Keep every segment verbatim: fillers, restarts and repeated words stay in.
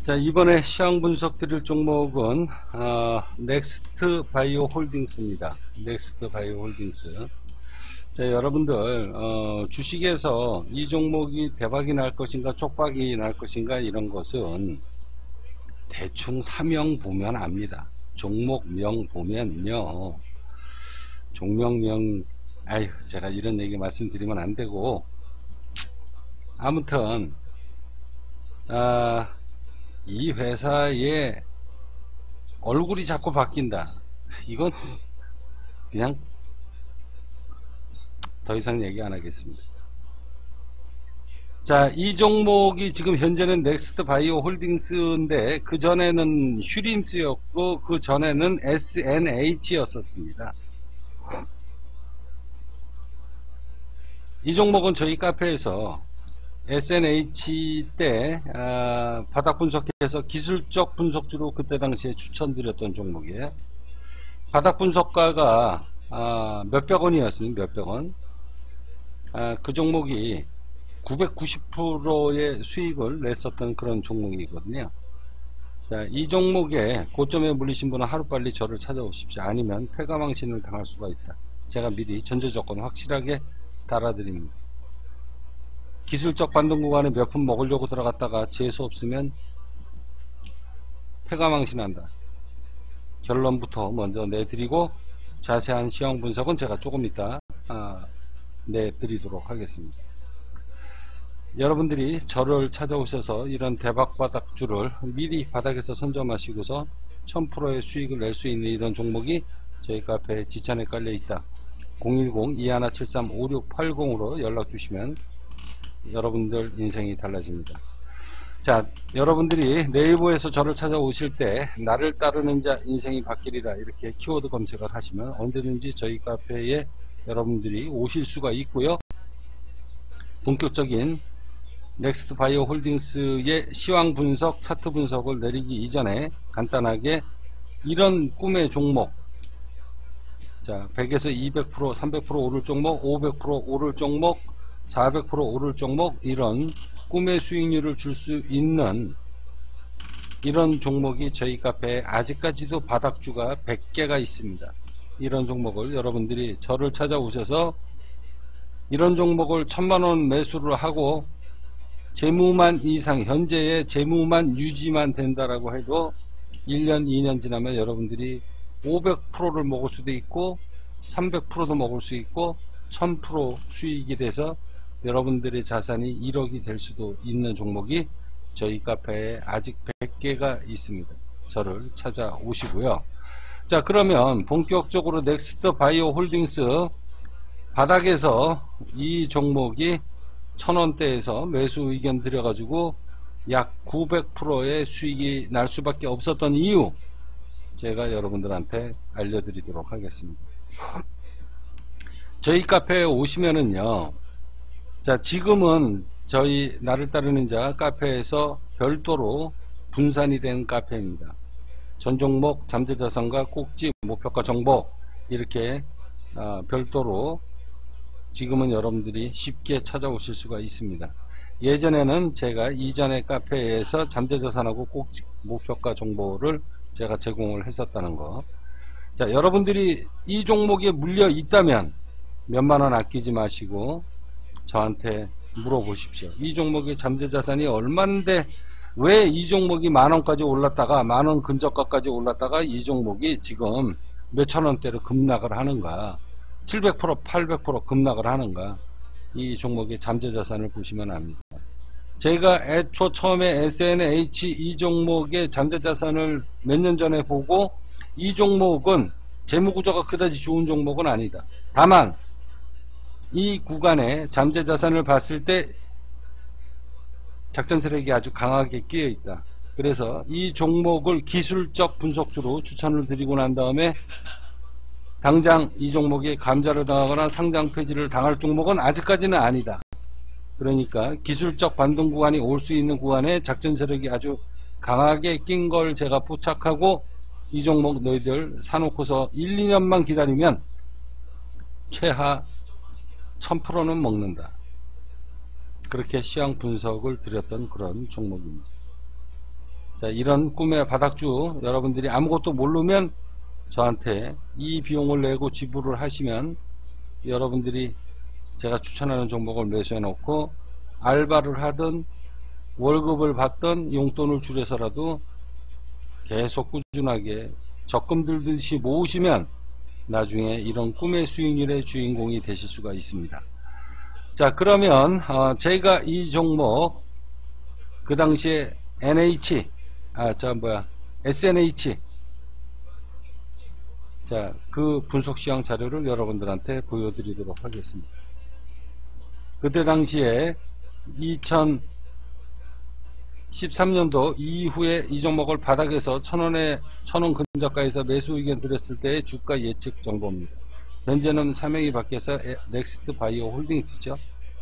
자, 이번에 시황 분석 드릴 종목은 어, 넥스트 바이오 홀딩스입니다. 넥스트 바이오 홀딩스. 자, 여러분들 어, 주식에서 이 종목이 대박이 날 것인가 쪽박이 날 것인가 이런 것은 대충 사명 보면 압니다. 종목명 보면요, 종목명, 아유, 제가 이런 얘기 말씀드리면 안 되고, 아무튼 아, 이 회사의 얼굴이 자꾸 바뀐다. 이건 그냥 더 이상 얘기 안 하겠습니다. 자, 이 종목이 지금 현재는 넥스트 바이오 홀딩스인데 그 전에는 휴림스였고 그 전에는 에스엔에이치였었습니다. 이 종목은 저희 카페에서 에스엔에이치 때 아, 바닥 분석해서 기술적 분석주로 그때 당시에 추천드렸던 종목이에요. 바닥 분석가가 아, 몇백 원이었으니 몇백 원. 아, 그 종목이 구백구십 퍼센트의 수익을 냈었던 그런 종목이거든요. 자, 이 종목에 고점에 물리신 분은 하루빨리 저를 찾아오십시오. 아니면 폐가망신을 당할 수가 있다. 제가 미리 전제조건 확실하게 달아드립니다. 기술적 반등 구간에 몇 푼 먹으려고 들어갔다가 재수 없으면 폐가망신한다. 결론부터 먼저 내드리고 자세한 시황 분석은 제가 조금 이따 아, 내드리도록 하겠습니다. 여러분들이 저를 찾아오셔서 이런 대박바닥주를 미리 바닥에서 선점하시고서 천 퍼센트의 수익을 낼 수 있는 이런 종목이 저희 카페에 지천에 깔려 있다. 공일공 이일칠삼 오육팔공으로 연락 주시면 여러분들 인생이 달라집니다. 자, 여러분들이 네이버에서 저를 찾아오실 때 나를 따르는 자 인생이 바뀌리라 이렇게 키워드 검색을 하시면 언제든지 저희 카페에 여러분들이 오실 수가 있고요. 본격적인 넥스트 바이오 홀딩스의 시황 분석, 차트 분석을 내리기 이전에 간단하게 이런 꿈의 종목, 자, 백에서 이백 퍼센트, 삼백 퍼센트 오를 종목, 오백 퍼센트 오를 종목, 사백 퍼센트 오를 종목, 이런 꿈의 수익률을 줄 수 있는 이런 종목이 저희 카페에 아직까지도 바닥주가 백 개가 있습니다. 이런 종목을 여러분들이 저를 찾아오셔서 이런 종목을 천만원 매수를 하고 재무만 이상, 현재의 재무만 유지만 된다라고 해도 일 년, 이 년 지나면 여러분들이 오백 퍼센트를 먹을 수도 있고 삼백 퍼센트도 먹을 수 있고 천 퍼센트 수익이 돼서 여러분들의 자산이 일억이 될 수도 있는 종목이 저희 카페에 아직 백 개가 있습니다. 저를 찾아오시고요. 자, 그러면 본격적으로 넥스트 바이오 홀딩스 바닥에서 이 종목이 천원대에서 매수 의견 드려가지고 약 구백 퍼센트의 수익이 날 수밖에 없었던 이유 제가 여러분들한테 알려드리도록 하겠습니다. 저희 카페에 오시면은요, 자, 지금은 저희 나를 따르는 자 카페에서 별도로 분산이 된 카페입니다. 전 종목, 잠재자산과 꼭지, 목표가 정보 이렇게 어, 별도로 지금은 여러분들이 쉽게 찾아오실 수가 있습니다. 예전에는 제가 이전의 카페에서 잠재자산하고 꼭지, 목표가 정보를 제가 제공을 했었다는 거. 자, 여러분들이 이 종목에 물려 있다면 몇만원 아끼지 마시고 저한테 물어보십시오. 이 종목의 잠재자산이 얼만데 왜 이 종목이 만원까지 올랐다가 만원 근저가까지 올랐다가 이 종목이 지금 몇천원대로 급락을 하는가, 칠백 퍼센트 팔백 퍼센트 급락을 하는가. 이 종목의 잠재자산을 보시면 압니다. 제가 애초 처음에 에스엔에이치 이 종목의 잠재자산을 몇 년 전에 보고 이 종목은 재무구조가 그다지 좋은 종목은 아니다. 다만 이 구간에 잠재자산을 봤을 때 작전 세력이 아주 강하게 끼어 있다. 그래서 이 종목을 기술적 분석주로 추천을 드리고 난 다음에 당장 이 종목에 감자를 당하거나 상장 폐지를 당할 종목은 아직까지는 아니다. 그러니까 기술적 반등 구간이 올 수 있는 구간에 작전 세력이 아주 강하게 낀 걸 제가 포착하고 이 종목 너희들 사놓고서 일, 이 년만 기다리면 최하 천 퍼센트는 먹는다. 그렇게 시황 분석을 드렸던 그런 종목입니다. 자, 이런 꿈의 바닥주 여러분들이 아무것도 모르면 저한테 이 비용을 내고 지불을 하시면 여러분들이 제가 추천하는 종목을 매수해 놓고 알바를 하든 월급을 받든 용돈을 줄여서라도 계속 꾸준하게 적금 들듯이 모으시면 나중에 이런 꿈의 수익률의 주인공이 되실 수가 있습니다. 자, 그러면 어, 제가 이 종목 그 당시에 엔에이치 아, 자 뭐야 에스엔에이치 자, 그 분석시황 자료를 여러분들한테 보여드리도록 하겠습니다. 그때 당시에 이천십삼 년도 이후에 이 종목을 바닥에서 천원에, 천원 근저가에서 매수 의견 드렸을 때의 주가 예측 정보입니다. 현재는 사명이 바뀌어서 넥스트 바이오 홀딩스죠.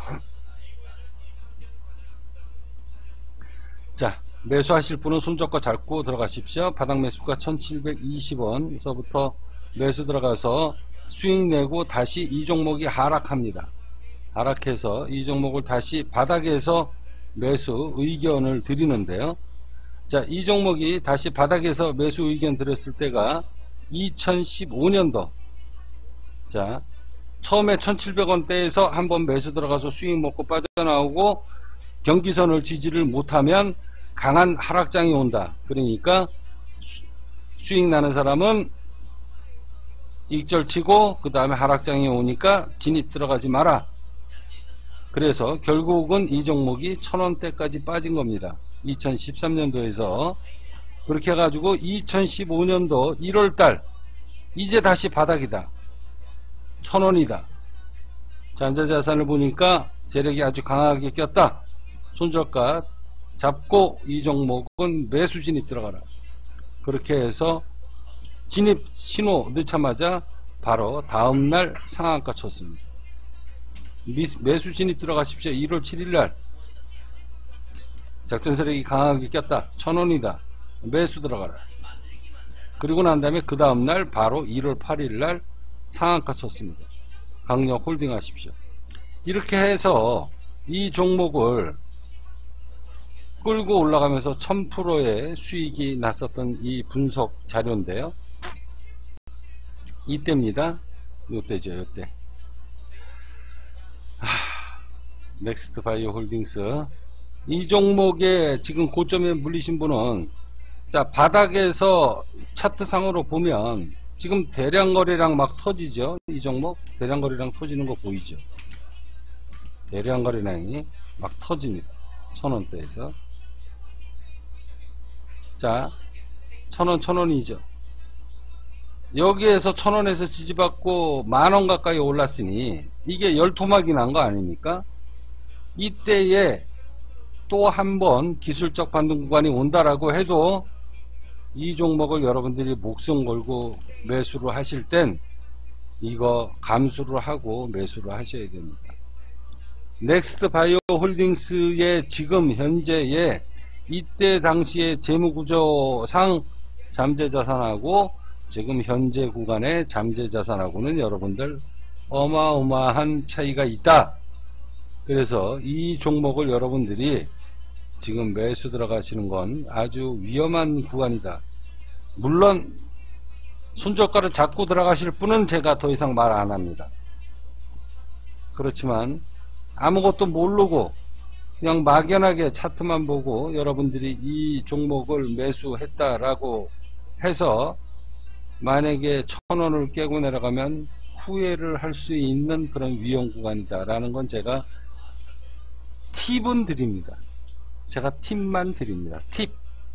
자, 매수하실 분은 손절가 잡고 들어가십시오. 바닥 매수가 천칠백이십 원서부터 매수 들어가서 수익 내고 다시 이 종목이 하락합니다. 하락해서 이 종목을 다시 바닥에서 매수 의견을 드리는데요. 자, 이 종목이 다시 바닥에서 매수 의견 드렸을 때가 이천십오 년도. 자, 처음에 천칠백 원대에서 한번 매수 들어가서 수익 먹고 빠져나오고 경기선을 지지를 못하면 강한 하락장이 온다. 그러니까 수익 나는 사람은 익절치고 그 다음에 하락장이 오니까 진입 들어가지 마라. 그래서 결국은 이 종목이 천원대까지 빠진 겁니다. 이천십삼 년도에서 그렇게 해가지고 이천십오 년도 일월달 이제 다시 바닥이다. 천원이다. 잠재자산을 보니까 세력이 아주 강하게 꼈다. 손절가 잡고 이 종목은 매수 진입 들어가라. 그렇게 해서 진입 신호 넣자마자 바로 다음날 상한가 쳤습니다. 매수 진입 들어가십시오. 일월 칠일날 작전 세력이 강하게 꼈다. 천원이다. 매수 들어가라. 그리고 난 다음에 그 다음날 바로 일월 팔일날 상한가 쳤습니다. 강력 홀딩 하십시오. 이렇게 해서 이 종목을 끌고 올라가면서 천 퍼센트의 수익이 났었던 이 분석 자료인데요. 이때입니다. 요때죠, 요때. 하, 넥스트 바이오 홀딩스. 이 종목에 지금 고점에 물리신 분은, 자, 바닥에서 차트상으로 보면, 지금 대량거래량 막 터지죠? 이 종목? 대량거래량 터지는 거 보이죠? 대량거래량이 막 터집니다. 천원대에서. 자, 천원, 천원이죠. 여기에서 천원에서 지지받고 만원 가까이 올랐으니 이게 열토막이 난 거 아닙니까? 이때에 또 한 번 기술적 반등 구간이 온다라고 해도 이 종목을 여러분들이 목숨 걸고 매수를 하실 땐 이거 감수를 하고 매수를 하셔야 됩니다. 넥스트 바이오 홀딩스의 지금 현재의 이때 당시의 재무구조상 잠재자산하고 지금 현재 구간의 잠재자산하고는 여러분들 어마어마한 차이가 있다. 그래서 이 종목을 여러분들이 지금 매수 들어가시는 건 아주 위험한 구간이다. 물론 손절가를 잡고 들어가실 분은 제가 더 이상 말 안 합니다. 그렇지만 아무것도 모르고 그냥 막연하게 차트만 보고 여러분들이 이 종목을 매수했다라고 해서 만약에 천원을 깨고 내려가면 후회를 할 수 있는 그런 위험 구간이다 라는 건 제가 팁은 드립니다. 제가 팁만 드립니다. 팁.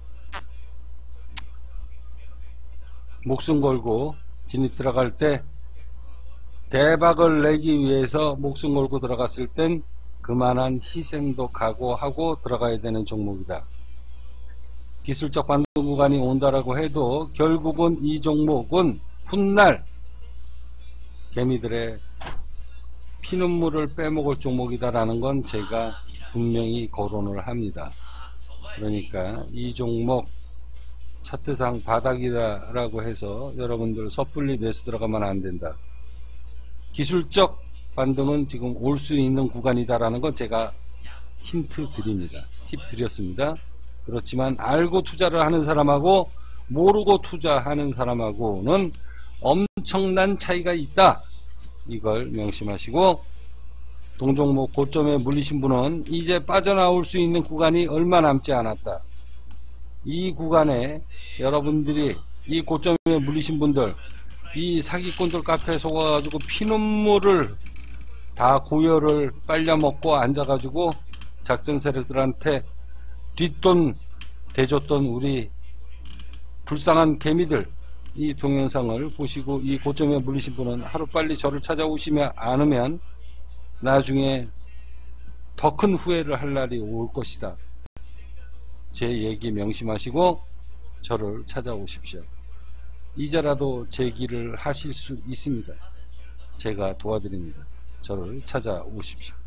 목숨 걸고 진입 들어갈 때 대박을 내기 위해서 목숨 걸고 들어갔을 땐 그만한 희생도 각오하고 들어가야 되는 종목이다. 기술적 반등 구간이 온다라고 해도 결국은 이 종목은 훗날 개미들의 피눈물을 빼먹을 종목이다라는 건 제가 분명히 거론을 합니다. 그러니까 이 종목 차트상 바닥이다라고 해서 여러분들 섣불리 매수 들어가면 안 된다. 기술적 반등은 지금 올 수 있는 구간이다라는 건 제가 힌트 드립니다. 팁 드렸습니다. 그렇지만 알고 투자를 하는 사람하고 모르고 투자하는 사람하고는 엄청난 차이가 있다. 이걸 명심하시고, 동종목 고점에 물리신 분은 이제 빠져나올 수 있는 구간이 얼마 남지 않았다. 이 구간에 여러분들이 이 고점에 물리신 분들, 이 사기꾼들 카페에 속아가지고 피눈물을 다 고열을 빨려먹고 앉아가지고 작전 세력들한테 뒷돈 대줬던 우리 불쌍한 개미들, 이 동영상을 보시고 이 고점에 물리신 분은 하루빨리 저를 찾아오시면 않으면 나중에 더 큰 후회를 할 날이 올 것이다. 제 얘기 명심하시고 저를 찾아오십시오. 이제라도 제기를 하실 수 있습니다. 제가 도와드립니다. 저를 찾아오십시오.